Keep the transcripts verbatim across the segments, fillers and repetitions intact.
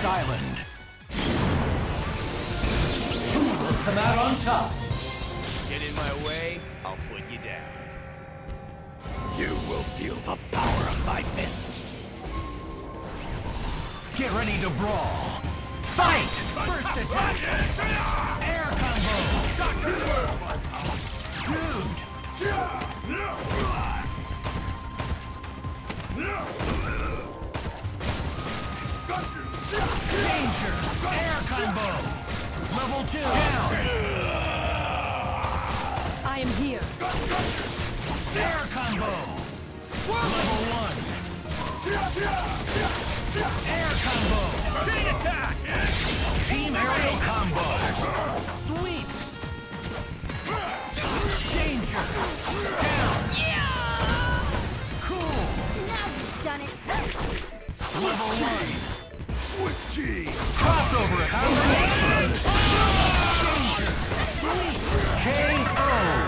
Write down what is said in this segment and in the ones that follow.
Fox Island. Who will come out on top? Get in my way, I'll put you down. You will feel the power of my fists. Get ready to brawl. Fight! First attack! Air combo! Dude! Danger! Air combo! Level two! Down! I am here. Air combo! Level one! Air combo! Chain attack! Team aerial combo! Sweep! Danger! Down! Cool! Now you've done it. Level one! Swiss cheese! Crossover combination! Danger! K O!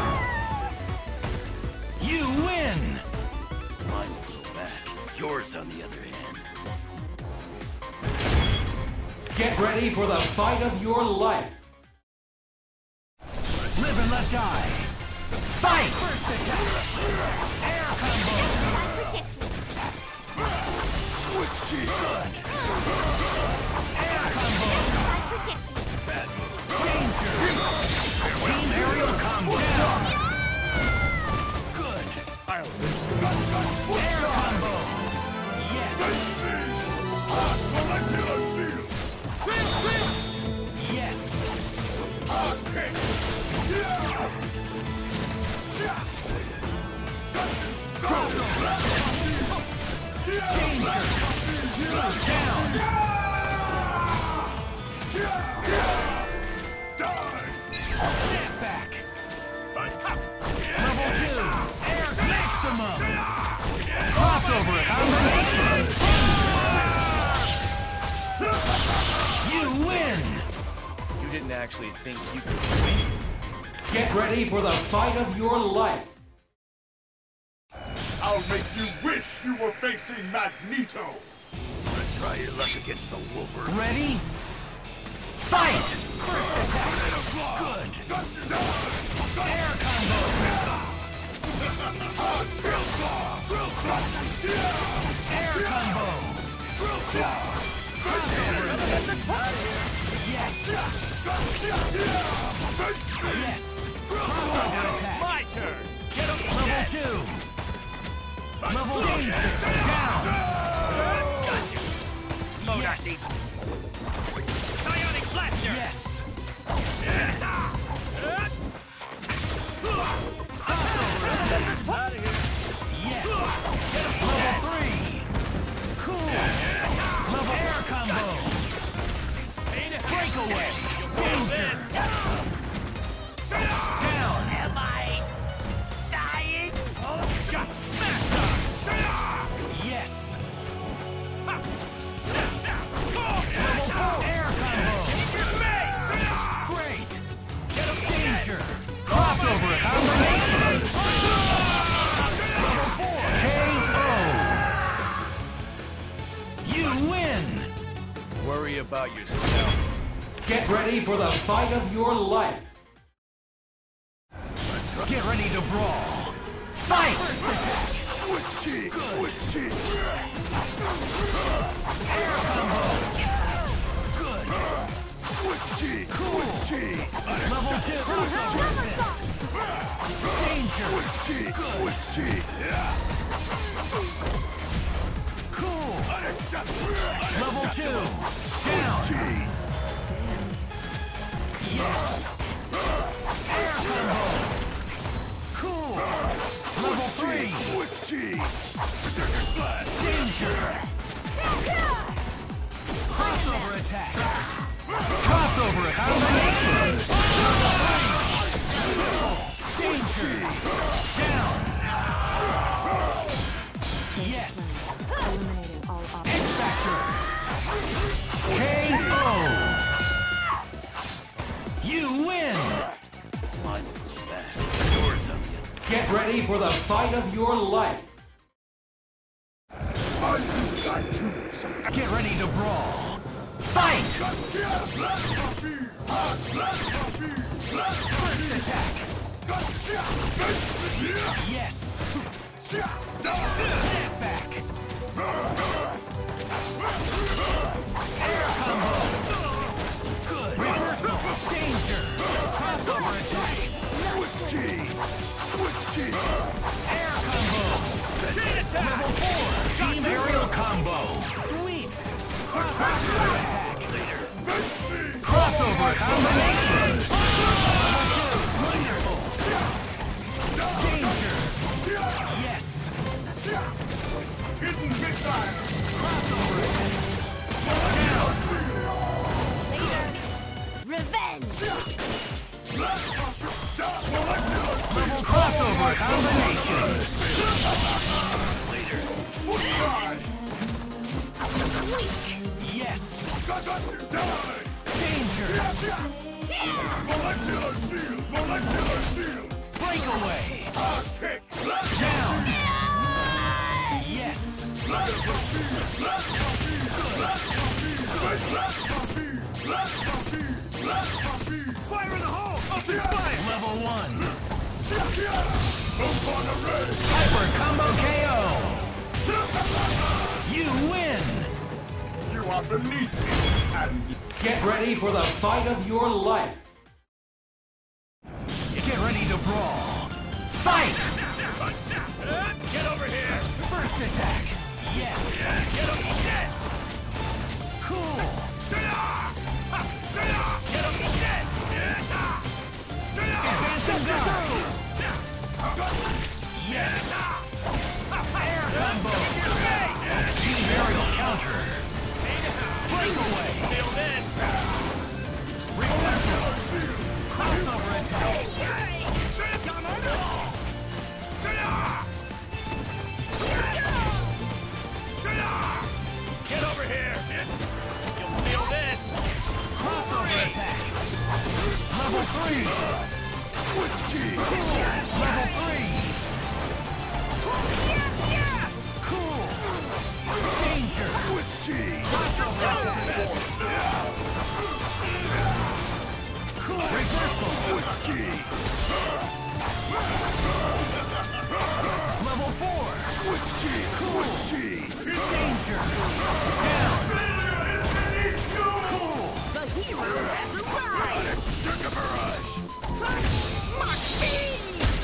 You win! Mine will go back. Yours, on the other hand. Get ready for the fight of your life! Live and let die! Fight! First attack! Air combo! I protected. Swiss cheese! Good! Air combo! I protected. Danger! Team aerial combo! Down! Good! Air combo! Yes! Yes! Danger! Down! Step back! Level two! Air maximum! Crossover combination! You win! You didn't actually think you could win. Get ready for the fight of your life! I'll make you wish you were facing Magneto! Wanna try your luck against the Wolverine? Ready? Fight! First attack! Good! Air combo! Air combo! Yes! Yes! Crossover attack! My turn! Get him! Level two! Level danger! Down! Modok needs... Psionic Blaster! Yes! Out of here! Yes! Level three! Cool! Level air combo! Breakaway! Danger! Down! Am I dying? Got smashed up! Yes! Level four! Air combo! Great! Danger! Crossover combination! Level four! K O! You win! Worry about yourself. Get ready for the fight of your life! Get ready to brawl! Fight! Swiss cheese! Swiss cheese! Air combo! Good! Swiss cheese! Swiss cheese! Level two! Danger! Swiss cheese! Swiss cheese! Cool! Level two! Down! Cheese! Yes! Air combo! Cool! Level three! Swiss cheese! Danger! Crossover attack! Crossover combination! Danger! Down! Yes! Eliminating all options. X-Factor! K O! You win! Mine will go back. Yours, on the other. Get ready for the fight of your life! I choose. Get ready to brawl! Fight! First attack! Yes! Step back! Air combo! Good! Reversal! Danger! Crossover attack! Swiss cheese! Swiss cheese! Air combo! Chain attack! Level four! Team aerial combo! Sweet! Crossover attack! Crossover combination! Wonderful! Danger! Yes! Hidden missile! Crossover attack! Later. Revenge. Level crossover combination! Yes! Danger! Molecular shield! Molecular shield! Breakaway! Kick! Down! Yes! Fire in the hole! Open fire! Level one! Upon array! Hyper combo K O! You win! You are beneath me, and Get ready for the fight of your life! Get ready to brawl! Fight! Get over here! First attack! Yes! Get over here! Cool! Get over here! Advancing through! Yes! Air combo! Team aerial counter! Breakaway! Feel this! Reversal! Crossover attack! Get over here! You'll feel this! Crossover attack! Level three! Swiss cheese! Level three! Cool! Danger! Swiss cheese! Crossover attack! Cool! Reversal! Swiss cheese! Level four! Swiss cheese! Swiss cheese! Danger! Down! Cool! The hero has arrived. Sugar barrage! Mach speed.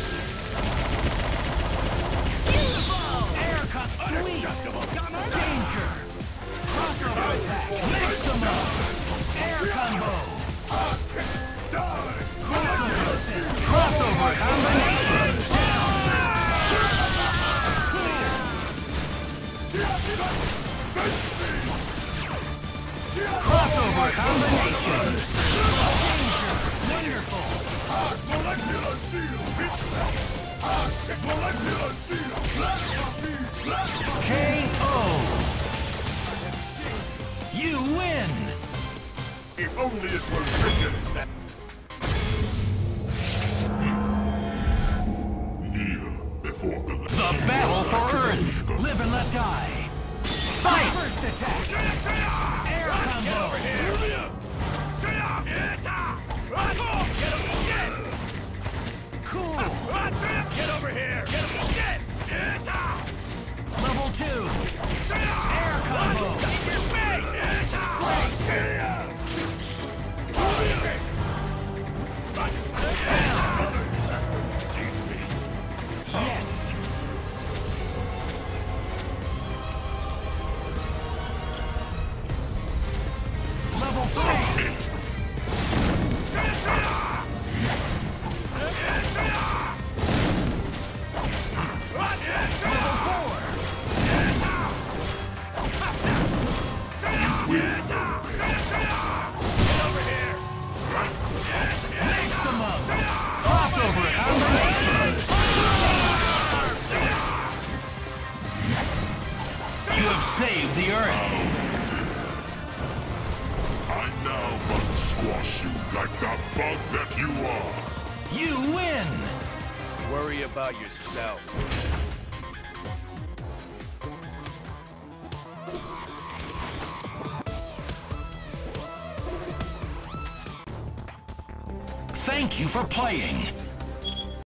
Beautiful. Air cut sweep! Danger! Crossover attack! Maximum! Air combo! Crossover combination! Crossover combination! Danger! Wonderful! molecular shield! Molecular shield! K O! You win! If only it were written that... Kneel before the... The battle for Earth! Live and let die! Fight! First attack! Air combo! Cool! Get over here! Get over here! Level two! Air combo! Yes! Level three! Level four! Maximum! Crossover combination! You have saved the Earth! I now must squash you like the bug that you are! You win! Worry about yourself. Thank you for playing.